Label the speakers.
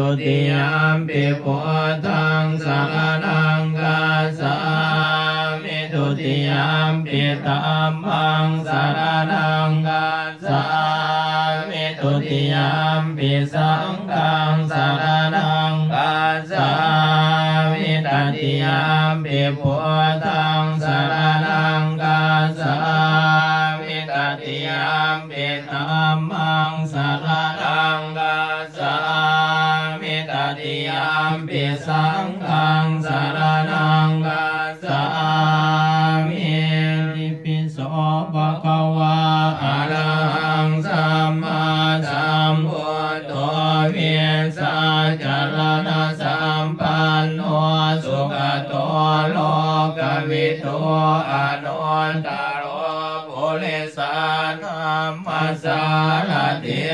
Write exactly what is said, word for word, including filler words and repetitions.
Speaker 1: ติยามปิพุทธังสรณังคัจฉามิทุติยามปิธัมมังสรณังคัจฉามิทุติยามปิสังฆังสรณังคัจฉามิตติยามปิพุทธังสรณังคัจฉามิตติยามปิธัมมังสรณังคัจฉามิตติยามปิสังฆังสรณังคัจฉามิติปิโสภะคะวะอะระหังสัมมาสัมพุทโธวิสัชจารณะสัมปันโนสุขโตโลกวิทูอนุตตโรปุริสานัมมัสสารติ